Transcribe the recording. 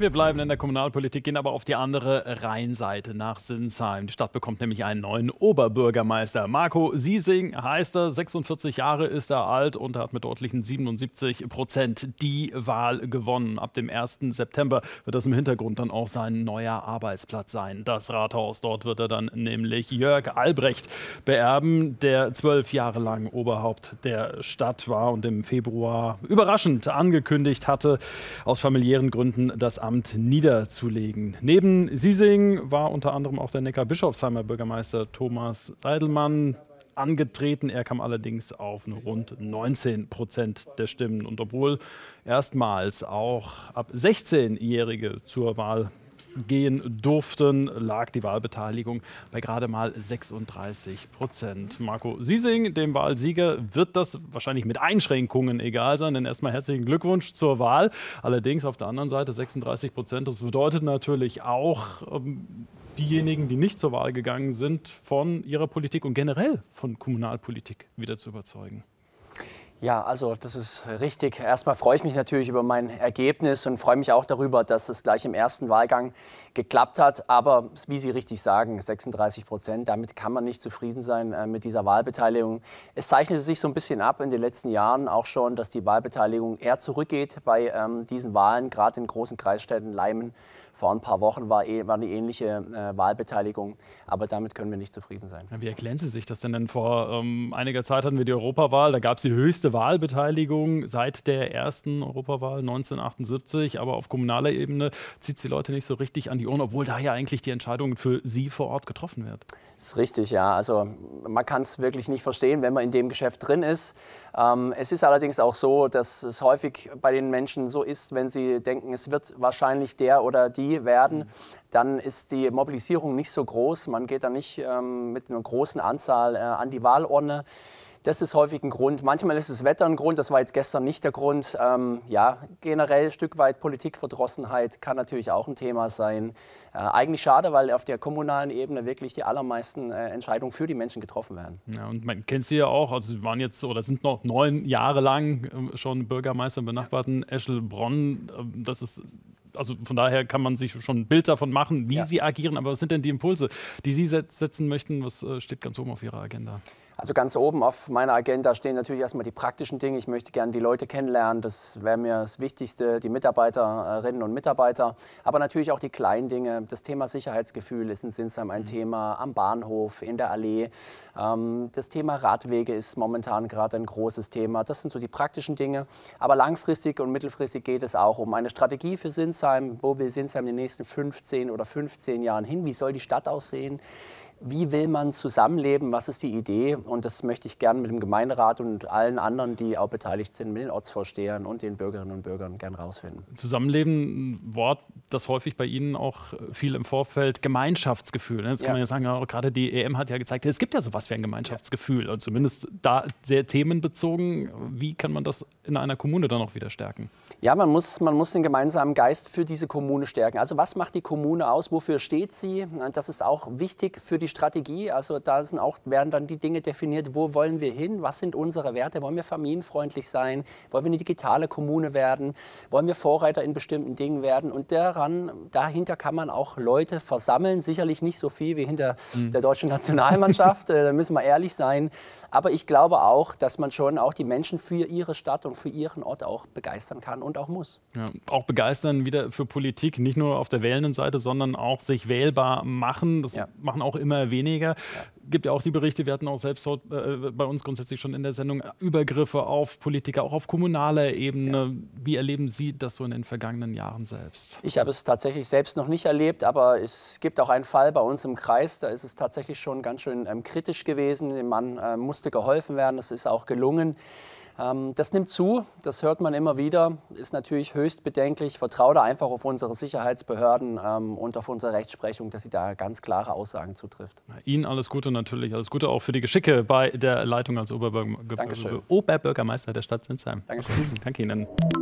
Wir bleiben in der Kommunalpolitik, gehen aber auf die andere Rheinseite nach Sinsheim. Die Stadt bekommt nämlich einen neuen Oberbürgermeister. Marco Siesing heißt er, 46 Jahre ist er alt und hat mit deutlichen 77% die Wahl gewonnen. Ab dem 1. September wird das im Hintergrund dann auch sein neuer Arbeitsplatz sein. Das Rathaus, dort wird er dann nämlich Jörg Albrecht beerben, der 12 Jahre lang Oberhaupt der Stadt war und im Februar überraschend angekündigt hatte, aus familiären Gründen das Amt niederzulegen. Neben Siesing war unter anderem auch der Neckarbischofsheimer Bürgermeister Thomas Seidelmann angetreten. Er kam allerdings auf rund 19% der Stimmen. Und obwohl erstmals auch ab 16-Jährige zur Wahl gehen durften, lag die Wahlbeteiligung bei gerade mal 36%. Marco Siesing, dem Wahlsieger, wird das wahrscheinlich mit Einschränkungen egal sein, denn erstmal herzlichen Glückwunsch zur Wahl. Allerdings auf der anderen Seite 36%, das bedeutet natürlich auch, diejenigen, die nicht zur Wahl gegangen sind, von ihrer Politik und generell von Kommunalpolitik wieder zu überzeugen. Ja, also das ist richtig. Erstmal freue ich mich natürlich über mein Ergebnis und freue mich auch darüber, dass es gleich im ersten Wahlgang geklappt hat. Aber wie Sie richtig sagen, 36%, damit kann man nicht zufrieden sein mit dieser Wahlbeteiligung. Es zeichnete sich so ein bisschen ab in den letzten Jahren auch schon, dass die Wahlbeteiligung eher zurückgeht bei diesen Wahlen, gerade in großen Kreisstädten. Leimen vor ein paar Wochen war eine ähnliche Wahlbeteiligung, aber damit können wir nicht zufrieden sein. Wie erklären Sie sich das denn? Vor einiger Zeit hatten wir die Europawahl, da gab es die höchste Wahlbeteiligung seit der ersten Europawahl 1978, aber auf kommunaler Ebene zieht es die Leute nicht so richtig an die Ohren, obwohl da ja eigentlich die Entscheidung für Sie vor Ort getroffen wird. Das ist richtig, ja. Also man kann es wirklich nicht verstehen, wenn man in dem Geschäft drin ist. Es ist allerdings auch so, dass es häufig bei den Menschen so ist, wenn sie denken, es wird wahrscheinlich der oder die werden, dann ist die Mobilisierung nicht so groß. Man geht dann nicht mit einer großen Anzahl an die Wahlurne. Das ist häufig ein Grund. Manchmal ist das Wetter ein Grund, das war jetzt gestern nicht der Grund. Ja, generell ein Stück weit Politikverdrossenheit kann natürlich auch ein Thema sein. Eigentlich schade, weil auf der kommunalen Ebene wirklich die allermeisten Entscheidungen für die Menschen getroffen werden. Ja, und man kennt Sie ja auch, also Sie waren jetzt oder sind noch 9 Jahre lang schon Bürgermeister im benachbarten Eschelbronn. Das ist Also von daher kann man sich schon ein Bild davon machen, wie Sie agieren. Aber was sind denn die Impulse, die Sie setzen möchten? Was steht ganz oben auf Ihrer Agenda? Also ganz oben auf meiner Agenda stehen natürlich erstmal die praktischen Dinge. Ich möchte gerne die Leute kennenlernen. Das wäre mir das Wichtigste, die Mitarbeiterinnen und Mitarbeiter. Aber natürlich auch die kleinen Dinge. Das Thema Sicherheitsgefühl ist in Sinsheim ein Thema, am Bahnhof, in der Allee. Das Thema Radwege ist momentan gerade ein großes Thema. Das sind so die praktischen Dinge. Aber langfristig und mittelfristig geht es auch um eine Strategie für Sinsheim. Wo will Sinsheim in den nächsten 15 Jahren hin? Wie soll die Stadt aussehen? Wie will man zusammenleben? Was ist die Idee? Und das möchte ich gerne mit dem Gemeinderat und allen anderen, die auch beteiligt sind, mit den Ortsvorstehern und den Bürgerinnen und Bürgern gerne rausfinden. Zusammenleben, ein Wort, das häufig bei Ihnen auch viel im Vorfeld, Gemeinschaftsgefühl. Jetzt kann man ja sagen, ja, gerade die EM hat ja gezeigt, es gibt ja sowas wie ein Gemeinschaftsgefühl. Und zumindest da sehr themenbezogen. Wie kann man das in einer Kommune dann auch wieder stärken? Ja, man muss den gemeinsamen Geist für diese Kommune stärken. Also was macht die Kommune aus? Wofür steht sie? Das ist auch wichtig für die Strategie. Also da werden dann die Dinge definiert, wo wollen wir hin? Was sind unsere Werte? Wollen wir familienfreundlich sein? Wollen wir eine digitale Kommune werden? Wollen wir Vorreiter in bestimmten Dingen werden? Und dahinter kann man auch Leute versammeln. Sicherlich nicht so viel wie hinter der deutschen Nationalmannschaft. Da müssen wir ehrlich sein. Aber ich glaube auch, dass man schon auch die Menschen für ihre Stadt und für ihren Ort auch begeistern kann und auch muss. Ja, auch begeistern wieder für Politik, nicht nur auf der wählenden Seite, sondern auch sich wählbar machen. Das machen auch immer weniger. Gibt ja auch die Berichte, wir hatten auch selbst bei uns grundsätzlich schon in der Sendung Übergriffe auf Politiker, auch auf kommunaler Ebene. Wie erleben Sie das so in den vergangenen Jahren selbst? Ich habe es tatsächlich selbst noch nicht erlebt, aber es gibt auch einen Fall bei uns im Kreis, da ist es tatsächlich schon ganz schön kritisch gewesen. Dem Mann musste geholfen werden, das ist auch gelungen. Das nimmt zu, das hört man immer wieder, ist natürlich höchst bedenklich. Ich vertraue da einfach auf unsere Sicherheitsbehörden und auf unsere Rechtsprechung, dass sie da ganz klare Aussagen zutrifft. Ihnen alles Gute natürlich, alles Gute auch für die Geschicke bei der Leitung als Oberbürgermeister der Stadt Sinsheim. Dankeschön. Danke Ihnen.